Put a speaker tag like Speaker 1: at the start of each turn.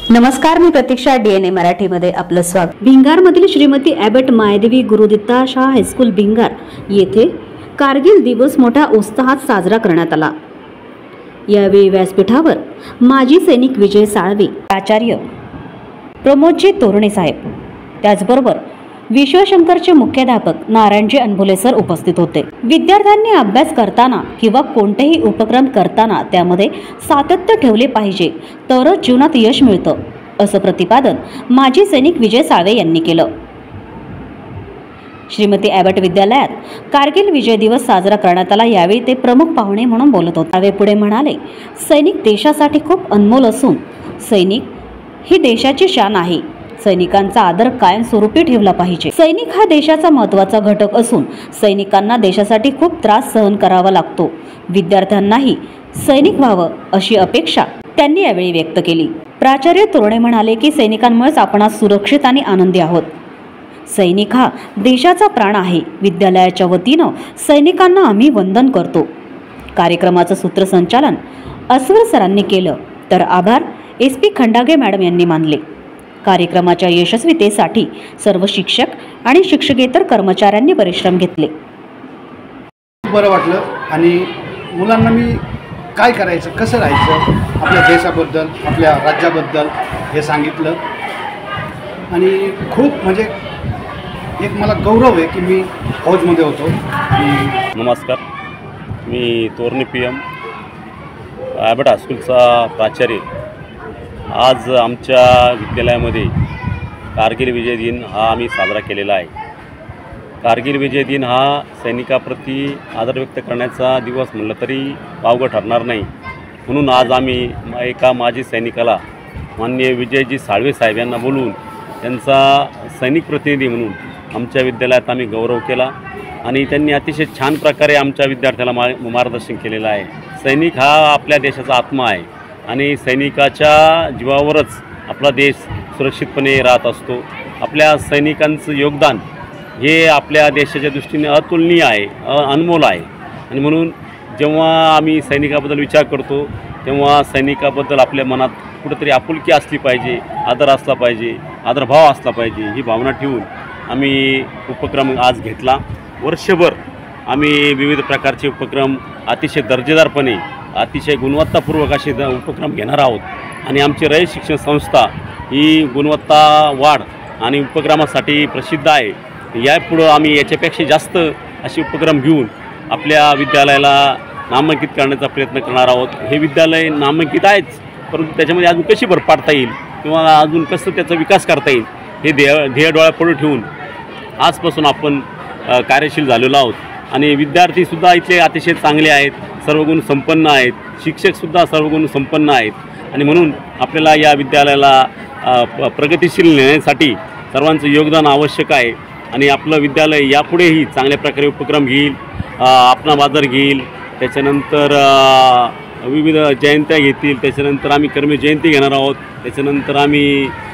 Speaker 1: नमस्कार, मी प्रतीक्षा. DNA मराठीमध्ये आपलं स्वागत.
Speaker 2: भिंगारमधील श्रीमती ॲबट मायदेवी गुरुदित्ता शाह हायस्कूल भिंगार येथे कारगिल दिवस मोठ्या उत्साहात साजरा करण्यात आला. यावेळी व्यासपीठावर माजी सैनिक विजय साळवे, आचार्य प्रमोदजी तोरणे साहेब, त्याचबरोबर विश्वशंकरचे मुख्याध्यापक नारायणजी अनभुले सर उपस्थित होते. विद्यार्थ्यांनी अभ्यास करताना किंवा कोणतेही उपक्रम करताना त्यामध्ये सातत्य ठेवले पाहिजे, तरच जीवनात यश मिळतं, असं प्रतिपादन माजी सैनिक विजय साळवे यांनी केलं. श्रीमती ॲबट विद्यालयात कारगिल विजय दिवस साजरा करण्यात आला. यावेळी ते प्रमुख पाहुणे म्हणून बोलत होते. साळवे पुढे म्हणाले, सैनिक देशासाठी खूप अनमोल असून सैनिक ही देशाची शान आहे. सैनिकांचा आदर कायमस्वरूपी ठेवला पाहिजे. सैनिक हा देशाचा महत्त्वाचा घटक असून सैनिकांना देशासाठी खूप त्रास सहन करावा लागतो. विद्यार्थ्यांनाही सैनिक व्हावं अशी अपेक्षा त्यांनी यावेळी व्यक्त केली. प्राचार्य तोरणे म्हणाले की सैनिकांमुळेच आपण आज सुरक्षित आणि आनंदी आहोत. सैनिक हा देशाचा प्राण आहे. विद्यालयाच्या वतीनं सैनिकांना आम्ही वंदन करतो. कार्यक्रमाचं सूत्रसंचालन अस्वर सरांनी केलं, तर आभार SP खंडागे मॅडम यांनी मानले. कार्यक्रमाच्या यशस्वीतेसाठी सर्व शिक्षक आणि शिक्षकेतर कर्मचाऱ्यांनी परिश्रम घेतले.
Speaker 3: बरं वाटलं आणि मुलांना मी काय करायचं, कसं राहायचं, आपल्या देशाबद्दल, आपल्या राज्याबद्दल हे सांगितलं आणि खूप म्हणजे एक मला गौरव आहे की मी फौजमध्ये होतो.
Speaker 4: नमस्कार, मी तोरणे PM ॲबट हायस्कूलचा प्राचार्य. आज आमच्या विद्यालयामध्ये कारगिल विजय दिन हा आम्ही साजरा केलेला आहे. कारगिल विजय दिन हा सैनिकाप्रती आदर व्यक्त करण्याचा दिवस म्हटलं तरी वावगं ठरणार नाही. म्हणून आज आम्ही एका माजी सैनिकाला माननीय विजयजी साळवे साहेब यांना बोलवून त्यांचा सैनिक प्रतिनिधी म्हणून आमच्या विद्यालयात आम्ही गौरव केला आणि त्यांनी अतिशय छान प्रकारे आमच्या विद्यार्थ्याला मार्गदर्शन केलेलं आहे. सैनिक हा आपल्या देशाचा आत्मा आहे आणि सैनिकाच्या जीवावरच आपला देश सुरक्षितपणे राहत असतो. आपल्या सैनिकांचं योगदान हे आपल्या देशाच्या दृष्टीने अतुलनीय आहे, अनमोल आहे. आणि म्हणून जेव्हा आम्ही सैनिकाबद्दल विचार करतो तेव्हा सैनिकाबद्दल आपल्या मनात कुठंतरी आपुलकी असली पाहिजे, आदर असला पाहिजे, आदरभाव असला पाहिजे, ही भावना ठेवून आम्ही उपक्रम आज घेतला. वर्षभर आम्ही विविध प्रकारचे उपक्रम अतिशय दर्जेदारपणे, अतिशय गुणवत्तापूर्वक असे उपक्रम घेणार आहोत. आणि आमची रयत शिक्षण संस्था ही गुणवत्ता वाढ आणि उपक्रमासाठी प्रसिद्ध आहे. यापुढं आम्ही याच्यापेक्षा जास्त असे उपक्रम घेऊन आपल्या विद्यालयाला नामांकित करण्याचा प्रयत्न करणार आहोत. हे विद्यालय नामांकित आहेच, परंतु त्याच्यामध्ये अजून कशी भर पाडता येईल किंवा अजून कसं त्याचा विकास करता येईल हे ध्येय डोळ्यापुढे ठेवून आजपासून आपण कार्यशील झालेलो आहोत. आणि विद्यार्थीसुद्धा इथले अतिशय चांगले आहेत, सर्वगुण संपन्न आहेत, शिक्षकसुद्धा सर्वगुण संपन्न आहेत. आणि म्हणून आपल्याला या विद्यालयाला प्रगतिशील नेण्यासाठी सर्वांचं योगदान आवश्यक आहे. आणि आपलं विद्यालय यापुढेही चांगल्या प्रकारे उपक्रम घेईल, आपला बाजार घेईल, त्याच्यानंतर विविध जयंत्या घेतील, त्याच्यानंतर आम्ही कर्मवीर जयंती घेणार आहोत, त्याच्यानंतर आम्ही